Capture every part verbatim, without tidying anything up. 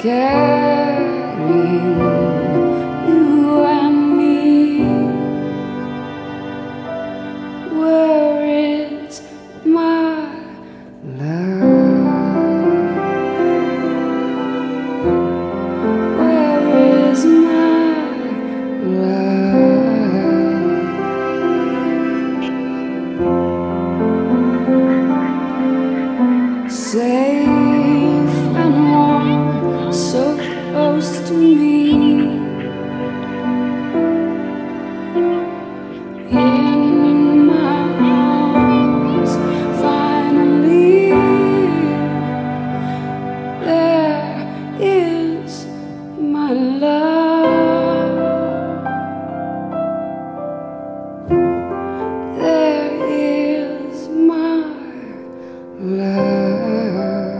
carrying you and me. Where is my love? Where is my love? Safe and warm, so close to me. In my arms, finally, there is my love. There is my love.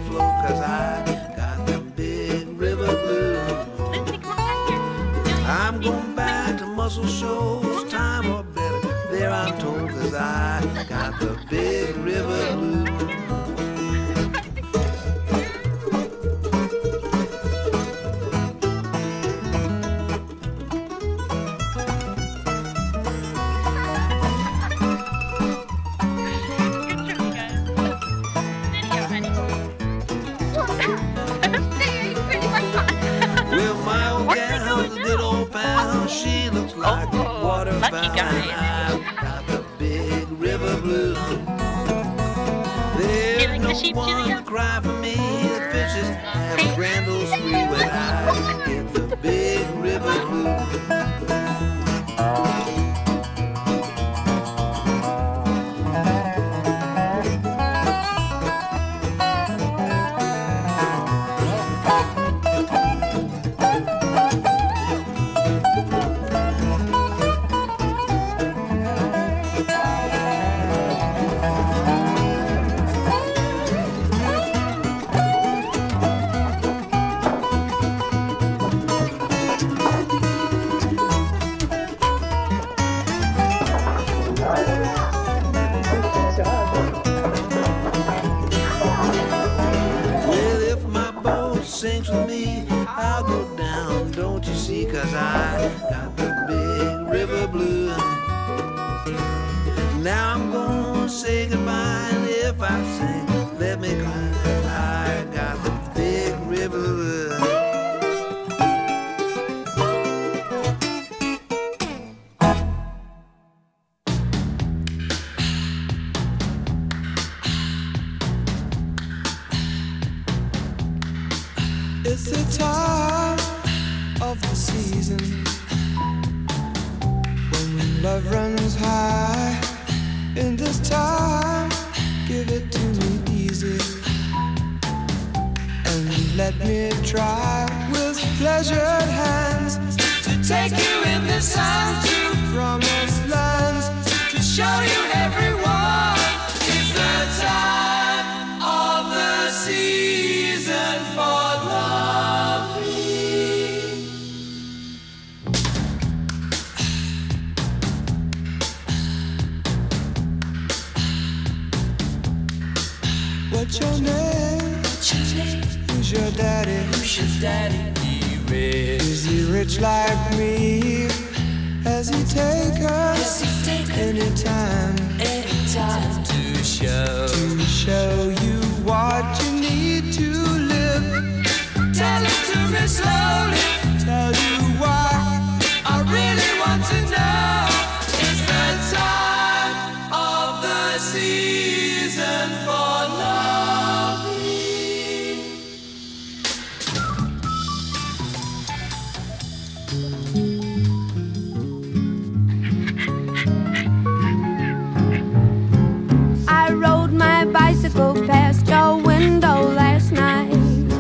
flow, cause I got them big river blues. I'm going back to Muscle Shoals, time or better, there I'm told, cause I got the big river blues. She looks like oh, a water fountain. I've got the big river blues. There's like no the sheep, one Julia? to cry for me. The fishes have a grand old spree when I get the big river blues. Sinks with me, I'll go down, don't you see, cause I got the big river blues. Now I'm gonna say goodbye, and if I sing, let me cry, I got the big river blues. It's the time of the season when love runs high. In this time, give it to me easy and let me try with pleasured hands to take you in the sun to promised lands, to show you everyone. It's the time of the season for What's your name? What's your name? Who's your daddy? Who's your daddy? He rich. Is he rich like me? Has he take us anytime? Anytime to show to show you what you need to live. Tell it to me slowly. Tell you why I really want to know. It's the time of the season for bicycle past your window last night.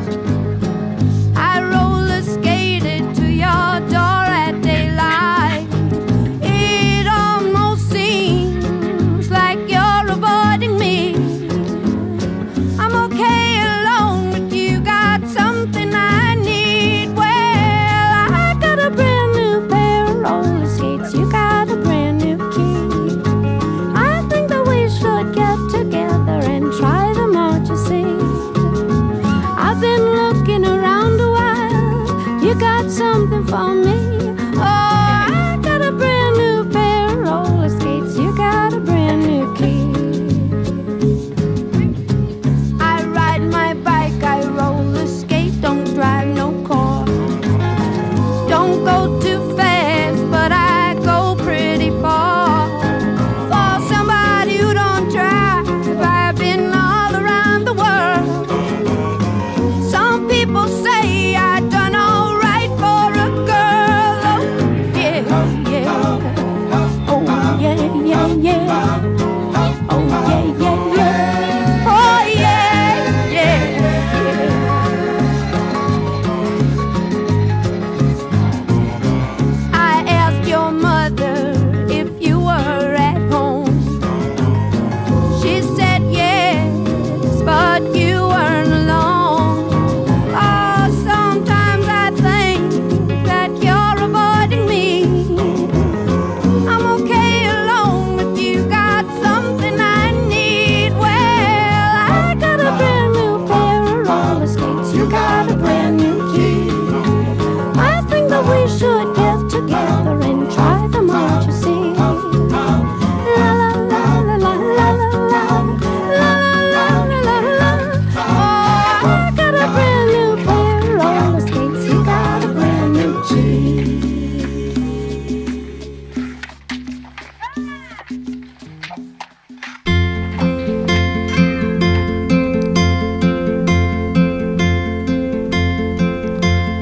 I roller skated to your door at daylight. It almost seems like you're avoiding me. I'm okay alone, but you got something I need. Well, I got a brand new pair of roller skates. You got a brand new key. I think that we should get together and try them out, you see. I've been looking around a while. You got something for me. Oh, I got a brand new pair of roller skates. You got a brand new key. I ride my bike, I roller skate, don't drive no car. Don't go too fast, but I go pretty far. For somebody who don't drive, I've been all around the world. Some people say I done all right for a girl.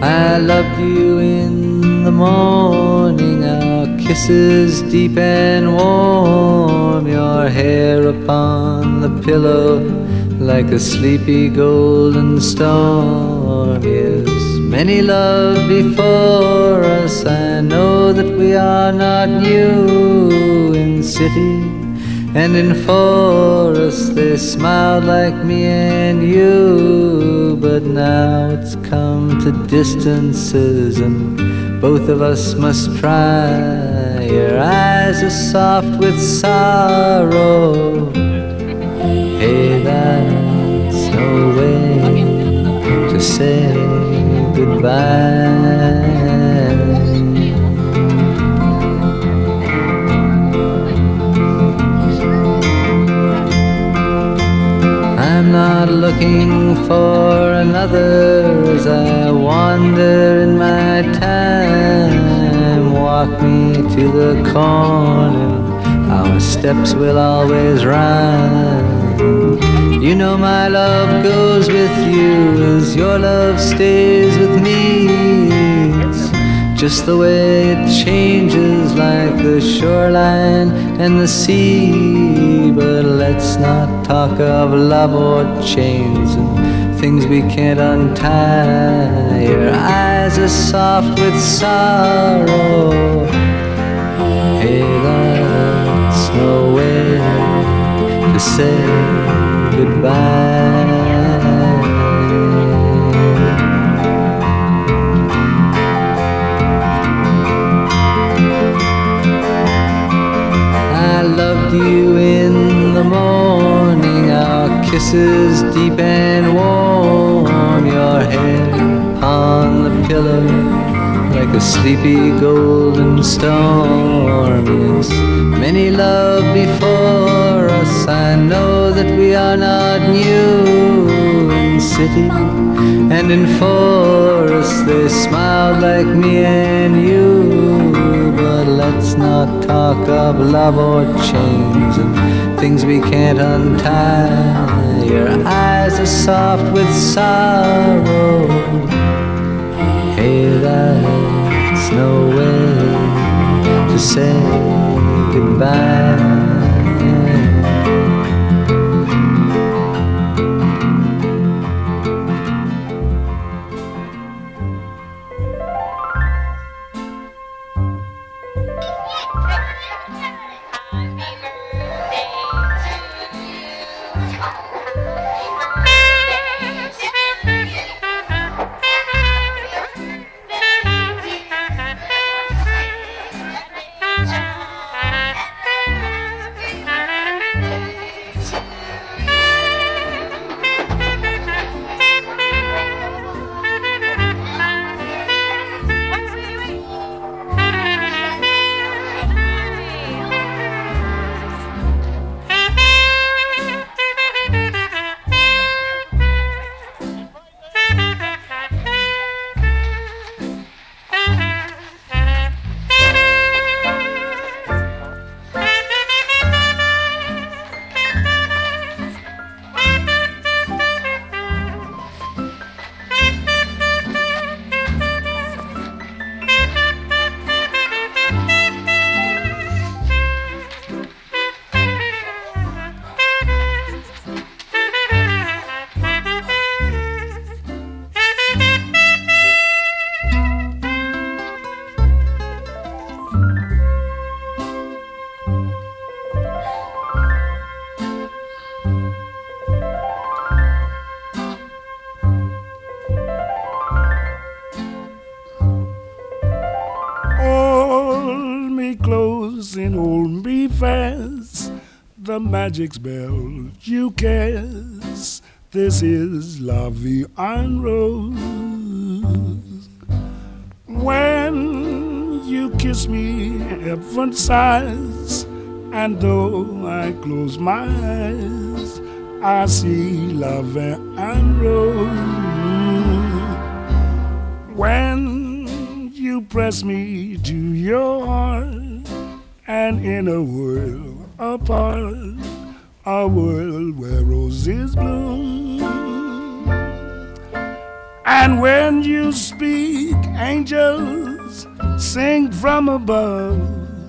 I loved you in the morning, our kisses deep and warm, your hair upon the pillow like a sleepy golden storm. Yes, many love before us, I know that we are not new. In city and in forest they smiled like me and you, but now it's come to distances and both of us must try. Your eyes are soft with sorrow. Hey, that's no way to say goodbye. I'm not looking for another as I wander in my time. Walk me to the corner, our steps will always rhyme. You know my love goes with you as your love stays with me. It's just the way it changes like the shoreline and the sea. But let's not talk of love or chains and things we can't untie. Your eyes are soft with sorrow. Hey, that's no way to say goodbye. I loved you in the morning, our kisses deep and warm, your hair upon the pillow like a sleepy golden storm. Yes, many love before us, I know that we are not new. In city and in forest they smiled like me and you. But let's not talk of love or chains and things we can't untie. Your eyes are soft with sorrow. Hey, that's no way to say goodbye. The magic spell you cast. This is La Vie en Rose. When you kiss me, heaven sighs, and though I close my eyes, I see La Vie en Rose. When you press me to your heart, and in a world apart, a world where roses bloom, And when you speak, angels sing from above.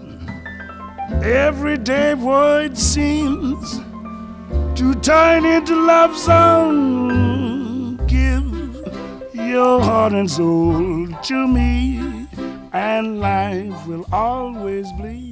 Everyday word seems to turn into love song. Give your heart and soul to me, and life will always bleed.